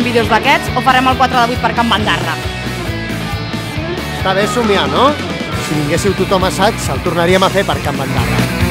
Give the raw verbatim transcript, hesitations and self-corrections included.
vídeos d'aquests o farem el quatre de vuit per Can Bandarra? Està bé somiar, no? Si vinguéssiu tothom assaig, el tornaríem a fer per Can Bandarra.